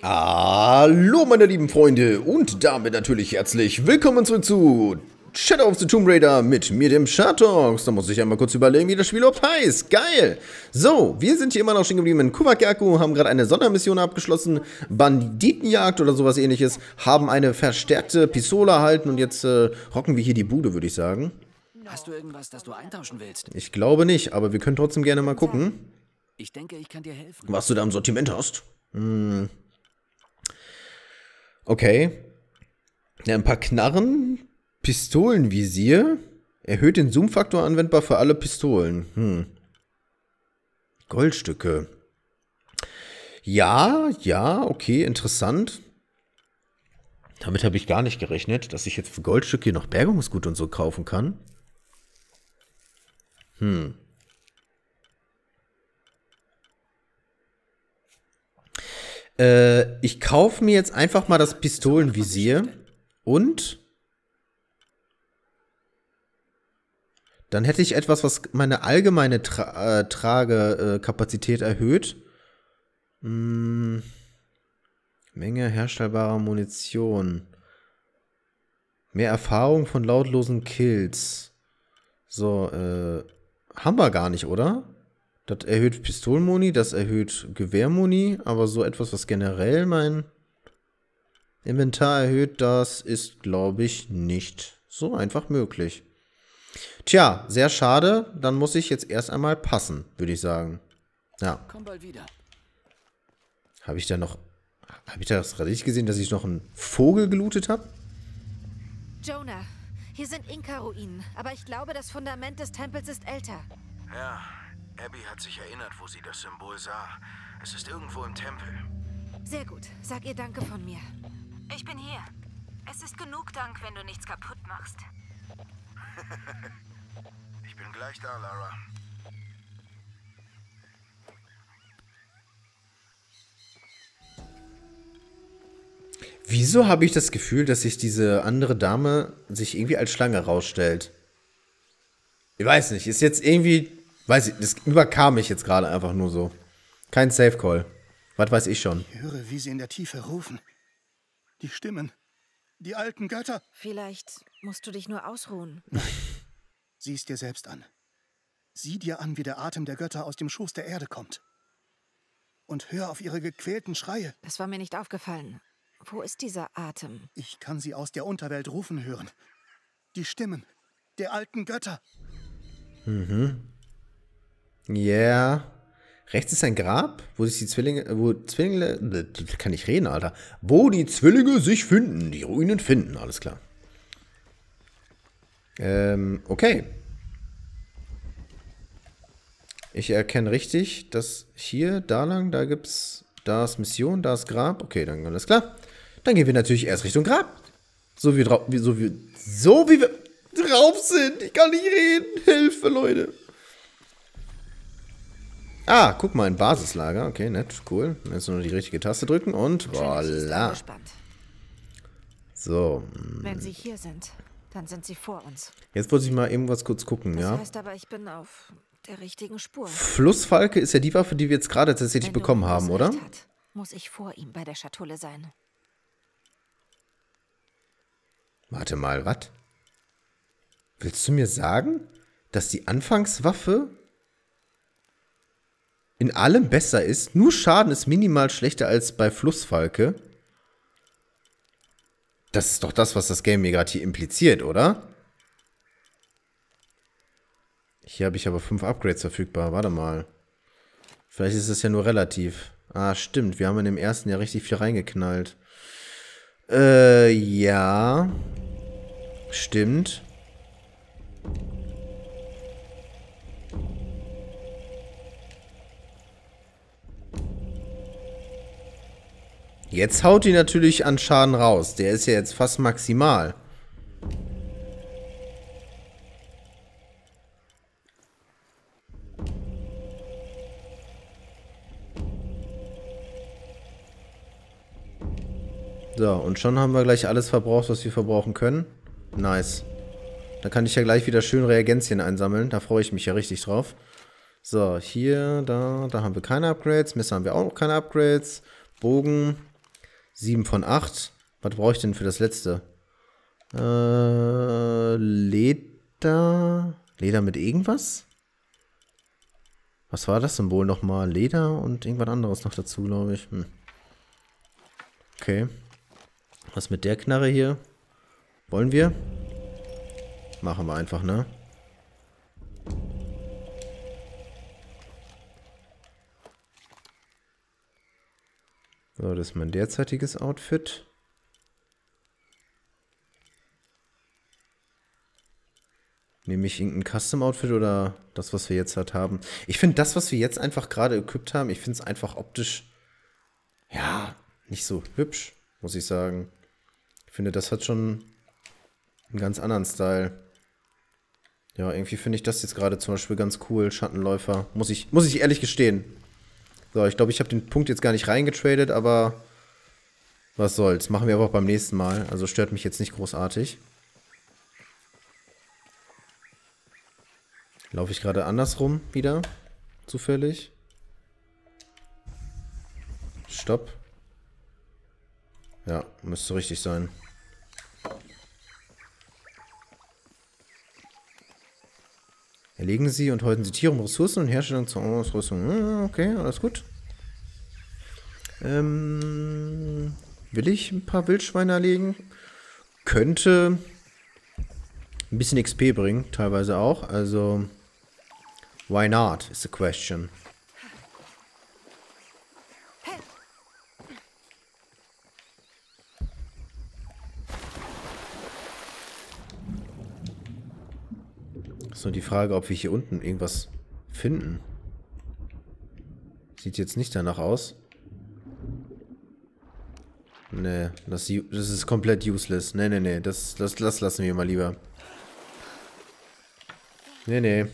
Hallo meine lieben Freunde und damit natürlich herzlich willkommen zurück zu Shadow of the Tomb Raider mit mir, dem Shatox. Da muss ich einmal kurz überlegen, wie das Spiel überhaupt heißt. Geil! So, wir sind hier immer noch stehen geblieben in Kuwagaku, haben gerade eine Sondermission abgeschlossen, Banditenjagd oder sowas ähnliches, haben eine verstärkte Pistole erhalten und jetzt rocken wir hier die Bude, würde ich sagen. Hast du irgendwas, das du eintauschen willst? Ich glaube nicht, aber wir können trotzdem gerne mal gucken, Ich denke, ich kann dir helfen. was du da im Sortiment hast. Okay. Ja, ein paar Knarren, Pistolenvisier, erhöht den Zoom-Faktor anwendbar für alle Pistolen. Goldstücke. Ja, okay, interessant. Damit habe ich gar nicht gerechnet, dass ich jetzt für Goldstücke hier noch Bergungsgut und so kaufen kann. Ich kaufe mir jetzt einfach mal das Pistolenvisier und dann hätte ich etwas, was meine allgemeine Tragekapazität erhöht. Menge herstellbarer Munition. Mehr Erfahrung von lautlosen Kills. So, haben wir gar nicht, oder? Das erhöht Pistolenmuni, das erhöht Gewehrmuni, aber so etwas, was generell mein Inventar erhöht, das ist, glaube ich, nicht so einfach möglich. Tja, sehr schade. Dann muss ich jetzt erst einmal passen, würde ich sagen. Ja. Komm bald wieder. Habe ich da das richtig gesehen, dass ich noch einen Vogel gelootet habe? Jonah, hier sind Inka-Ruinen, aber ich glaube, das Fundament des Tempels ist älter. Ja, Abby hat sich erinnert, wo sie das Symbol sah. Es ist irgendwo im Tempel. Sehr gut, sag ihr Danke von mir. Ich bin hier. Es ist genug Dank, wenn du nichts kaputt machst. Ich bin gleich da, Lara. Wieso habe ich das Gefühl, dass sich diese andere Dame sich irgendwie als Schlange rausstellt? Ich weiß nicht, ist jetzt irgendwie... Weiß ich, das überkam mich jetzt gerade einfach nur so. Kein Safe Call. Was weiß ich schon. Ich höre, wie sie in der Tiefe rufen. Die Stimmen. Die alten Götter. Vielleicht musst du dich nur ausruhen. Sieh es dir selbst an. Sieh dir an, wie der Atem der Götter aus dem Schoß der Erde kommt. Und hör auf ihre gequälten Schreie. Das war mir nicht aufgefallen. Wo ist dieser Atem? Ich kann sie aus der Unterwelt rufen hören. Die Stimmen der alten Götter. Yeah. Rechts ist ein Grab, wo sich die Zwillinge, kann ich reden, Alter. Wo die Zwillinge sich finden, die Ruinen finden, alles klar. Okay. Ich erkenne richtig, dass hier, da lang, da gibt's, da ist Mission, da ist Grab. Okay, dann alles klar. Dann gehen wir natürlich erst Richtung Grab. So wie wir drauf sind. Ich kann nicht reden. Hilfe, Leute. Ah, guck mal, ein Basislager. Okay, nett, cool. Jetzt nur die richtige Taste drücken und voilà. So. Wenn sie hier sind, dann sind sie vor uns. Jetzt wollte ich mal eben was kurz gucken, ja? Das heißt aber, ich bin auf der richtigen Spur. Flussfalke ist ja die Waffe, die wir jetzt gerade tatsächlich bekommen haben, oder? Hat, muss ich vor ihm bei der Schatulle sein. Warte mal, was? Willst du mir sagen, dass die Anfangswaffe in allem besser ist? Nur Schaden ist minimal schlechter als bei Flussfalke. Das ist doch das, was das Game mir gerade hier impliziert, oder? Hier habe ich aber 5 Upgrades verfügbar. Warte mal. Vielleicht ist es ja nur relativ. Ah, stimmt. Wir haben in dem ersten ja richtig viel reingeknallt. Ja. Stimmt. Jetzt haut die natürlich an Schaden raus. Der ist ja jetzt fast maximal. So, und schon haben wir gleich alles verbraucht, was wir verbrauchen können. Nice. Da kann ich ja gleich wieder schön Reagenzien einsammeln. Da freue ich mich ja richtig drauf. So, hier, da haben wir keine Upgrades. Messer haben wir auch noch keine Upgrades. Bogen. 7 von 8. Was brauche ich denn für das letzte? Leder. Leder mit irgendwas? Was war das Symbol nochmal? Leder und irgendwas anderes noch dazu, glaube ich. Okay. Was mit der Knarre hier? Wollen wir? Machen wir einfach, ne? So, das ist mein derzeitiges Outfit. Nehme ich irgendein Custom-Outfit oder das, was wir jetzt halt haben? Ich finde das, was wir jetzt einfach gerade equipped haben, ich finde es einfach optisch, ja, nicht so hübsch, muss ich sagen. Ich finde, das hat schon einen ganz anderen Style. Ja, irgendwie finde ich das jetzt gerade zum Beispiel ganz cool, Schattenläufer. Muss ich ehrlich gestehen. So, ich glaube, ich habe den Punkt jetzt gar nicht reingetradet, aber was soll's. Machen wir aber auch beim nächsten Mal. Also stört mich jetzt nicht großartig. Laufe ich gerade andersrum wieder? Zufällig? Stopp. Ja, müsste richtig sein. Erlegen Sie und häuten Sie Tiere um Ressourcen und Herstellung zur Ausrüstung. Okay, alles gut. Will ich ein paar Wildschweine erlegen? Könnte ein bisschen XP bringen, teilweise auch. Also, why not, is the question. Ist nur die Frage, ob wir hier unten irgendwas finden. Sieht jetzt nicht danach aus. Nee, das ist komplett useless. Nee, das lassen wir mal lieber. Nee.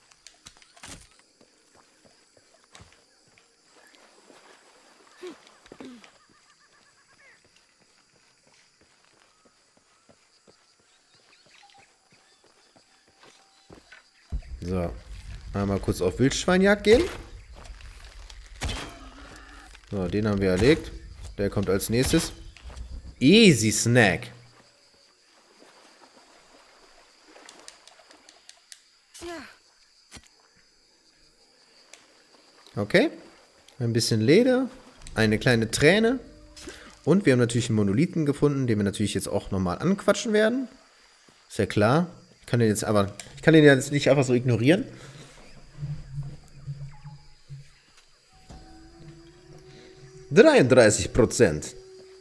So. Einmal kurz auf Wildschweinjagd gehen. So, den haben wir erlegt. Der kommt als nächstes. Easy Snack. Okay. Ein bisschen Leder. Eine kleine Träne. Und wir haben natürlich einen Monolithen gefunden, den wir natürlich jetzt auch nochmal anquatschen werden. Ist ja klar. Ich kann den jetzt nicht einfach so ignorieren. %.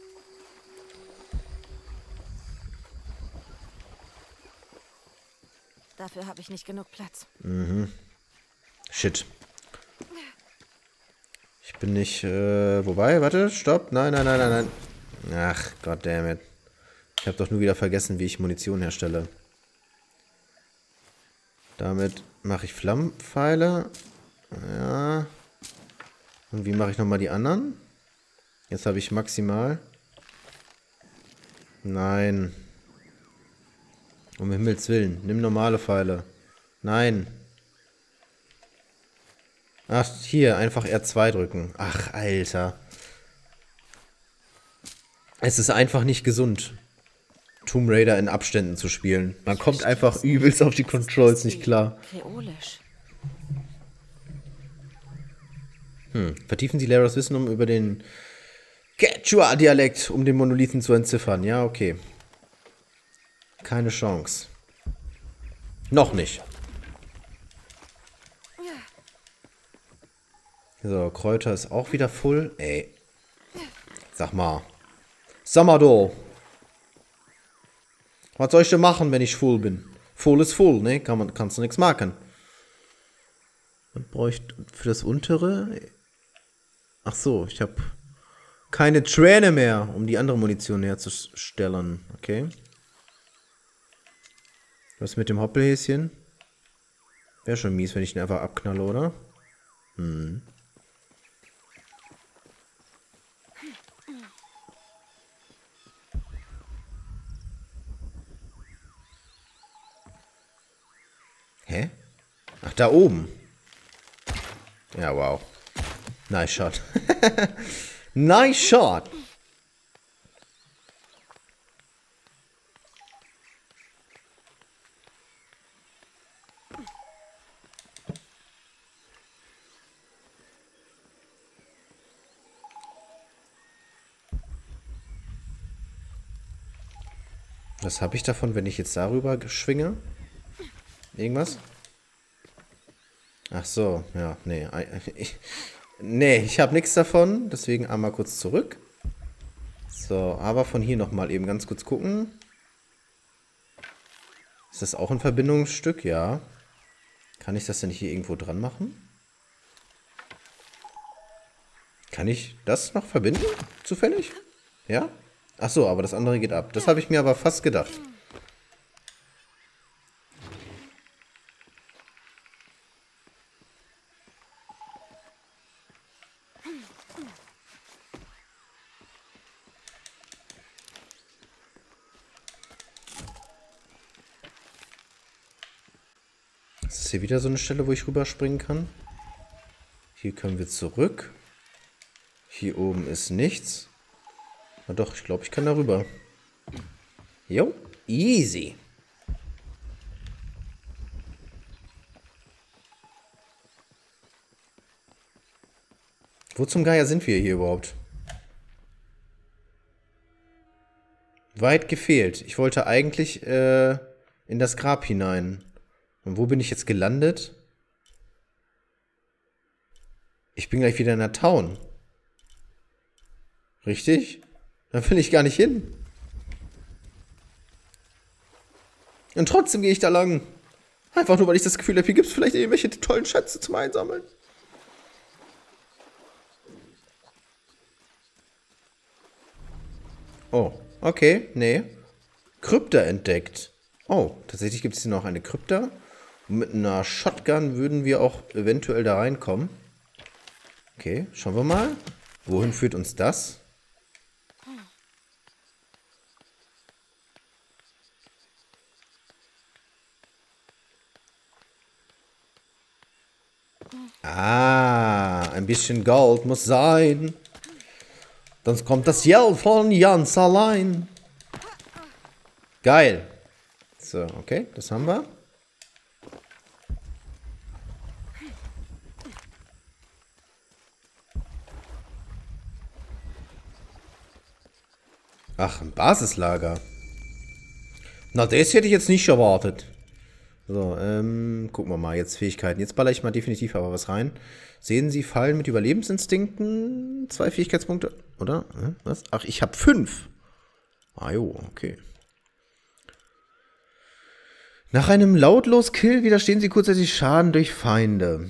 Dafür habe ich nicht genug Platz. Shit. Ich bin nicht, wobei, warte, stopp. Nein. Ach, goddammit. Ich habe doch nur wieder vergessen, wie ich Munition herstelle. Damit mache ich Flammenpfeile. Ja. Und wie mache ich nochmal die anderen? Jetzt habe ich maximal. Nein. Um Himmels Willen. Nimm normale Pfeile. Nein. Ach, hier. Einfach R2 drücken. Ach, Alter. Es ist einfach nicht gesund, Tomb Raider in Abständen zu spielen. Man kommt einfach übelst auf die Controls nicht klar. Kreolisch. Vertiefen Sie Laras Wissen über den Quechua-Dialekt, um den Monolithen zu entziffern. Ja, okay. Keine Chance. Noch nicht. So, Kräuter ist auch wieder full. Ey. Sag mal. Do. Was soll ich denn machen, wenn ich full bin? Full ist full, ne? Kannst du nichts machen. Und bräuchte für das untere... Ach so, ich habe keine Träne mehr, um die andere Munition herzustellen. Okay. Was mit dem Hoppelhäschen? Wäre schon mies, wenn ich ihn einfach abknalle, oder? Hä? Ach, da oben. Ja, wow. Nice shot. Nice shot. Was habe ich davon, wenn ich jetzt darüber schwinge? Irgendwas? Ach so, ja, nee. Ich habe nichts davon. Deswegen einmal kurz zurück. So, aber von hier nochmal eben ganz kurz gucken. Ist das auch ein Verbindungsstück? Ja. Kann ich das denn hier irgendwo dran machen? Kann ich das noch verbinden? Zufällig? Ja? Ach so, aber das andere geht ab. Das habe ich mir aber fast gedacht. Das ist hier wieder so eine Stelle, wo ich rüberspringen kann. Hier können wir zurück. Hier oben ist nichts. Na doch, ich glaube, ich kann da rüber. Jo, easy. Wo zum Geier sind wir hier überhaupt? Weit gefehlt. Ich wollte eigentlich in das Grab hinein. Und wo bin ich jetzt gelandet? Ich bin gleich wieder in der Town. Richtig? Da will ich gar nicht hin. Und trotzdem gehe ich da lang. Einfach nur, weil ich das Gefühl habe, hier gibt es vielleicht irgendwelche tollen Schätze zum Einsammeln. Oh, okay, nee. Krypta entdeckt. Oh, tatsächlich gibt es hier noch eine Krypta. Und mit einer Shotgun würden wir auch eventuell da reinkommen. Okay, schauen wir mal. Wohin führt uns das? Ah, ein bisschen Gold muss sein. Sonst kommt das Yell von Jans allein. Geil. So, okay, das haben wir. Ach, ein Basislager. Na, das hätte ich jetzt nicht erwartet. So, gucken wir mal. Jetzt Fähigkeiten. Jetzt baller ich mal definitiv aber was rein. Sehen Sie Fallen mit Überlebensinstinkten? 2 Fähigkeitspunkte, oder? Was? Ach, ich habe 5. Ah jo, okay. Nach einem lautlos Kill widerstehen Sie kurzzeitig Schaden durch Feinde.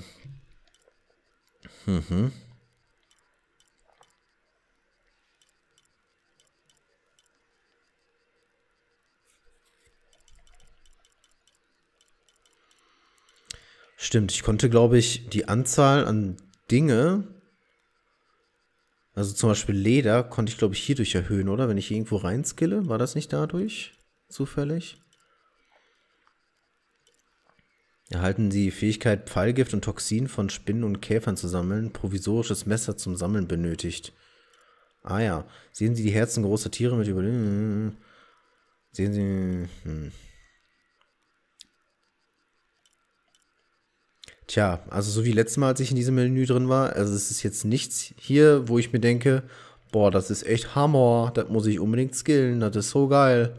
Stimmt, ich konnte, glaube ich, die Anzahl an Dinge, also zum Beispiel Leder, konnte ich, glaube ich, hierdurch erhöhen, oder? Wenn ich irgendwo reinskille, war das nicht dadurch? Zufällig? Erhalten Sie die Fähigkeit, Pfeilgift und Toxin von Spinnen und Käfern zu sammeln. Provisorisches Messer zum Sammeln benötigt. Ah ja. Sehen Sie die Herzen großer Tiere mit Überleben. Sehen Sie... Tja, also so wie letztes Mal, als ich in diesem Menü drin war, also es ist jetzt nichts hier, wo ich mir denke, boah, das ist echt Hammer, das muss ich unbedingt skillen, das ist so geil.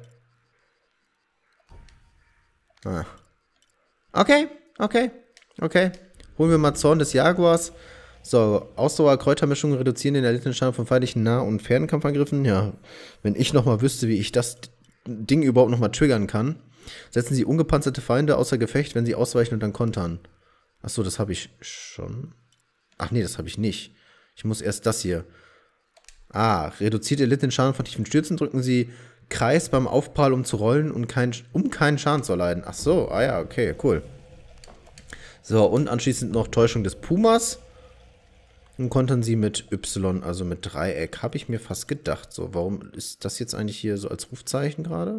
Ah. Okay. Holen wir mal Zorn des Jaguars. So, Ausdauer-Kräutermischungen reduzieren den erlittenen Schaden von feindlichen Nah- und Fernkampfangriffen. Ja, wenn ich nochmal wüsste, wie ich das Ding überhaupt nochmal triggern kann. Setzen Sie ungepanzerte Feinde außer Gefecht, wenn sie ausweichen und dann kontern. Achso, das habe ich schon. Ach nee, das habe ich nicht. Ich muss erst das hier. Ah, reduziert erlittenen Schaden von tiefen Stürzen. Drücken Sie Kreis beim Aufprall, um zu rollen und um keinen Schaden zu erleiden. Ach so, ah ja, okay, cool. So, und anschließend noch Täuschung des Pumas. Und kontern Sie mit Y, also mit Dreieck. Habe ich mir fast gedacht. So, warum ist das jetzt eigentlich hier so als Rufzeichen gerade?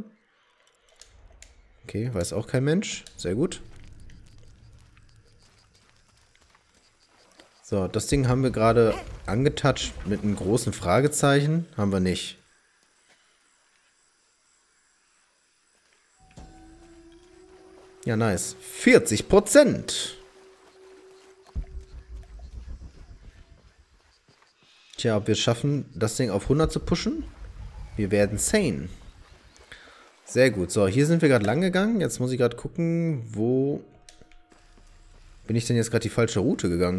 Okay, weiß auch kein Mensch. Sehr gut. So, das Ding haben wir gerade angetoucht mit einem großen Fragezeichen. Haben wir nicht. Ja, nice. 40%. Tja, ob wir es schaffen, das Ding auf 100 zu pushen? Wir werden sane. Sehr gut. So, hier sind wir gerade lang gegangen. Jetzt muss ich gerade gucken, wo bin ich denn jetzt gerade die falsche Route gegangen?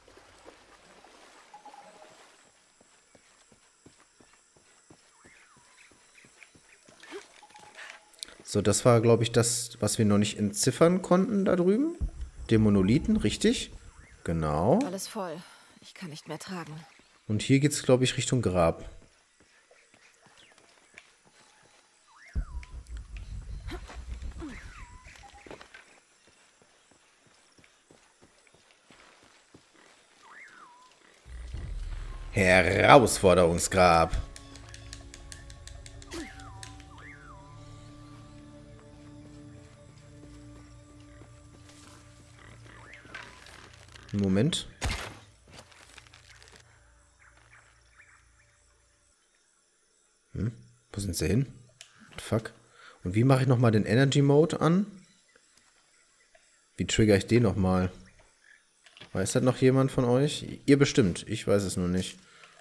So, das war, glaube ich, das, was wir noch nicht entziffern konnten da drüben. Den Monolithen, richtig? Genau. Alles voll. Ich kann nicht mehr tragen. Und hier geht es, glaube ich, Richtung Grab. Herausforderungsgrab. Moment. Wo sind sie hin? Fuck. Und wie mache ich nochmal den Energy Mode an? Wie trigger ich den nochmal? Weiß das noch jemand von euch? Ihr bestimmt. Ich weiß es nur nicht.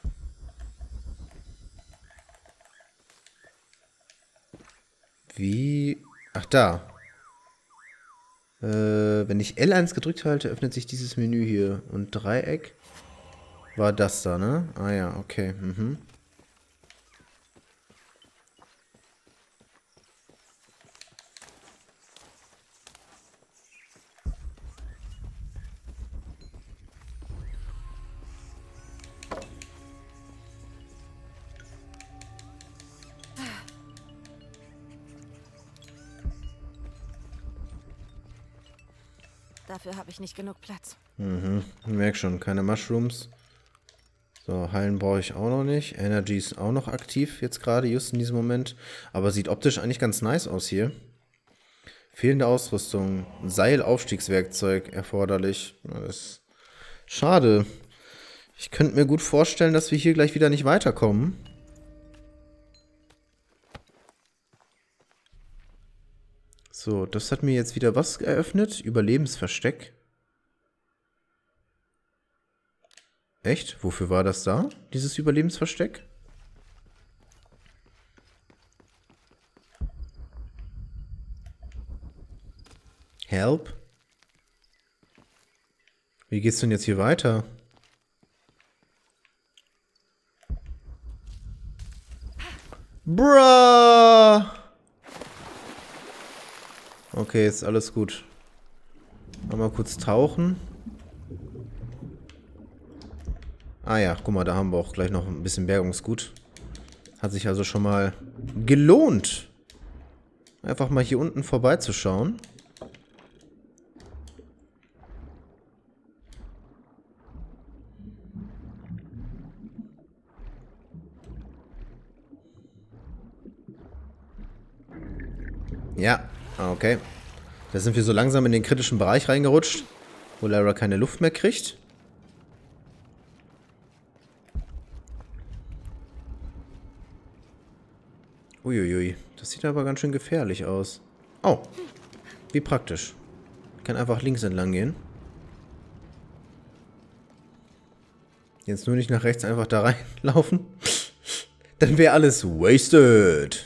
Wie? Ach, da. Wenn ich L1 gedrückt halte, öffnet sich dieses Menü hier. Und Dreieck war das da, ne? Ah ja, okay. Mhm. Dafür habe ich nicht genug Platz. Mhm, ich merke schon, keine Mushrooms. So, heilen brauche ich auch noch nicht. Energy ist auch noch aktiv, jetzt gerade, just in diesem Moment. Aber sieht optisch eigentlich ganz nice aus hier. Fehlende Ausrüstung. Seilaufstiegswerkzeug erforderlich. Das ist schade. Ich könnte mir gut vorstellen, dass wir hier gleich wieder nicht weiterkommen. So, das hat mir jetzt wieder was eröffnet. Überlebensversteck. Echt? Wofür war das da? Dieses Überlebensversteck? Help? Wie geht's denn jetzt hier weiter? Bruh! Okay, ist alles gut. Mal kurz tauchen. Ah ja, guck mal, da haben wir auch gleich noch ein bisschen Bergungsgut. Hat sich also schon mal gelohnt, einfach mal hier unten vorbeizuschauen. Ja, okay. Da sind wir so langsam in den kritischen Bereich reingerutscht, wo Lara keine Luft mehr kriegt. Uiuiui, das sieht aber ganz schön gefährlich aus. Oh, wie praktisch. Ich kann einfach links entlang gehen. Jetzt nur nicht nach rechts einfach da reinlaufen. Dann wäre alles wasted.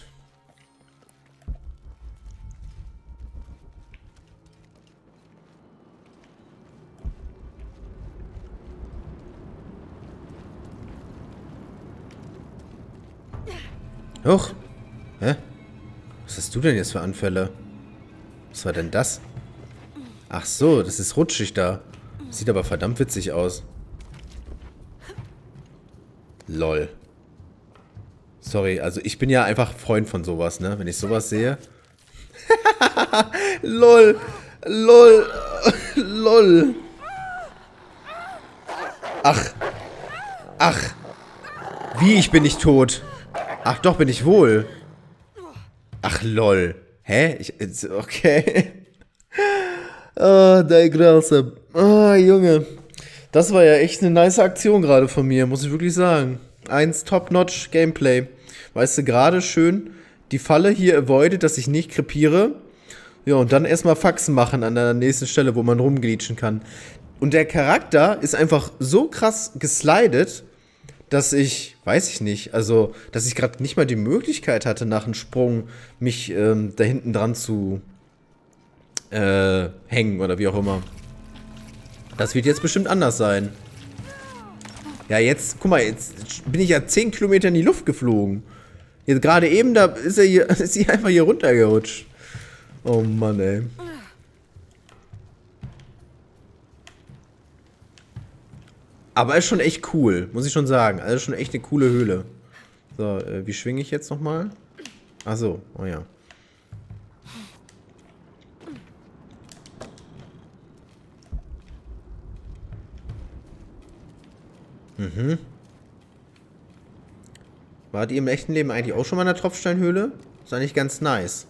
Huch. Hä? Was hast du denn jetzt für Anfälle? Was war denn das? Ach so, das ist rutschig da. Sieht aber verdammt witzig aus. Lol. Sorry, also ich bin ja einfach Freund von sowas, ne? Wenn ich sowas sehe. Lol. Lol. Lol. Ach. Ach. Wie, ich bin nicht tot? Ach doch, bin ich wohl. Ach, lol. Hä? Okay. Ah, Digressor. Ah, Junge. Das war ja echt eine nice Aktion gerade von mir, muss ich wirklich sagen. 1 Top-Notch Gameplay. Weißt du, gerade schön die Falle hier avoided, dass ich nicht krepiere. Ja, und dann erstmal Faxen machen an der nächsten Stelle, wo man rumglitschen kann. Und der Charakter ist einfach so krass geslidet, dass ich, weiß ich nicht, also, dass ich gerade nicht mal die Möglichkeit hatte, nach einem Sprung mich da hinten dran zu hängen oder wie auch immer. Das wird jetzt bestimmt anders sein. Ja, jetzt, guck mal, jetzt bin ich ja 10 Kilometer in die Luft geflogen. Jetzt gerade eben, da ist ist sie einfach hier runtergerutscht. Oh Mann, ey. Aber ist schon echt cool, muss ich schon sagen. Also schon echt eine coole Höhle. So, wie schwinge ich jetzt nochmal? Ach so, oh ja. Mhm. Wart ihr im echten Leben eigentlich auch schon mal in der Tropfsteinhöhle? Ist eigentlich ganz nice.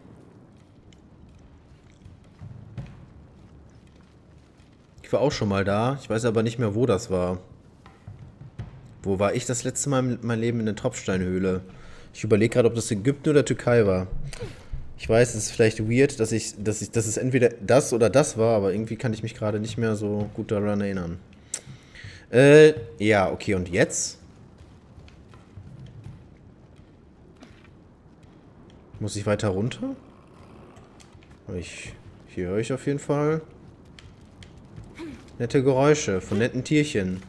Ich war auch schon mal da. Ich weiß aber nicht mehr, wo das war. Wo war ich das letzte Mal in meinem Leben in der Tropfsteinhöhle? Ich überlege gerade, ob das Ägypten oder Türkei war. Ich weiß, es ist vielleicht weird, dass es entweder das oder das war, aber irgendwie kann ich mich gerade nicht mehr so gut daran erinnern. Ja, okay, und jetzt? Muss ich weiter runter? Hier höre ich auf jeden Fall nette Geräusche von netten Tierchen.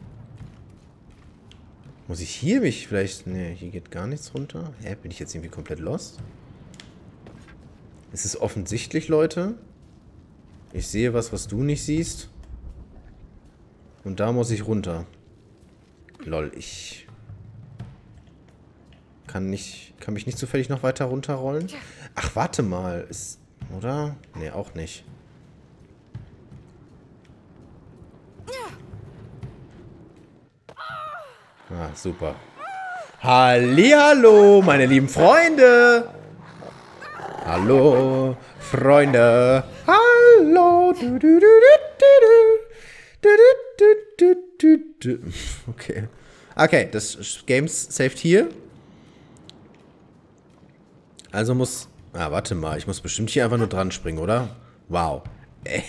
Muss ich hier mich vielleicht... Ne, hier geht gar nichts runter. Hä, bin ich jetzt irgendwie komplett lost? Es ist offensichtlich, Leute. Ich sehe was du nicht siehst. Und da muss ich runter. Lol, ich kann mich nicht zufällig noch weiter runterrollen. Ach, warte mal. Oder? Ne, auch nicht. Ah, super. Hallihallo, meine lieben Freunde. Hallo, Freunde. Hallo. Okay. Okay, das Game saved hier. Also muss... Ah, warte mal. Ich muss bestimmt hier einfach nur dran springen, oder? Wow. Ey.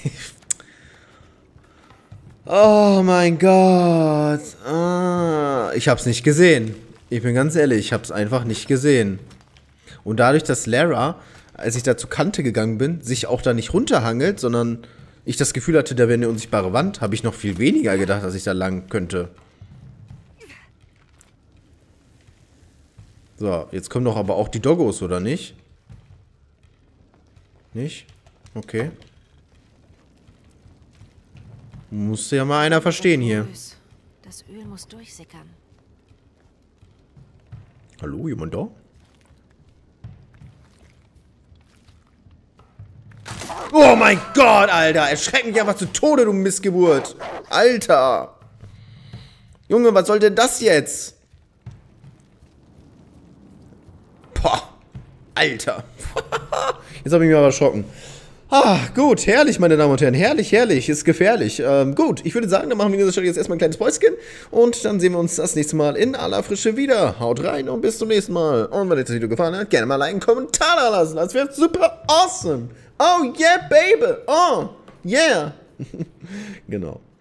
Oh mein Gott. Ah, ich hab's nicht gesehen. Ich bin ganz ehrlich, ich hab's einfach nicht gesehen. Und dadurch, dass Lara, als ich da zur Kante gegangen bin, sich auch da nicht runterhangelt, sondern ich das Gefühl hatte, da wäre eine unsichtbare Wand, habe ich noch viel weniger gedacht, dass ich da lang könnte. So, jetzt kommen doch aber auch die Doggos, oder nicht? Nicht? Okay. Musste ja mal einer verstehen hier. Das Öl muss durchsickern. Hallo, jemand da? Oh mein Gott, Alter! Erschreck mich einfach zu Tode, du Missgeburt! Alter! Junge, was soll denn das jetzt? Boah! Alter! Jetzt habe ich mich aber erschrocken. Ah, gut, herrlich, meine Damen und Herren. Herrlich, herrlich, ist gefährlich. Gut, ich würde sagen, dann machen wir an dieser Stelle jetzt erstmal ein kleines Päuschen. Und dann sehen wir uns das nächste Mal in aller Frische wieder. Haut rein und bis zum nächsten Mal. Und wenn euch das Video gefallen hat, gerne mal einen Kommentar da lassen. Das wäre super awesome. Oh yeah, baby. Oh, yeah. Genau.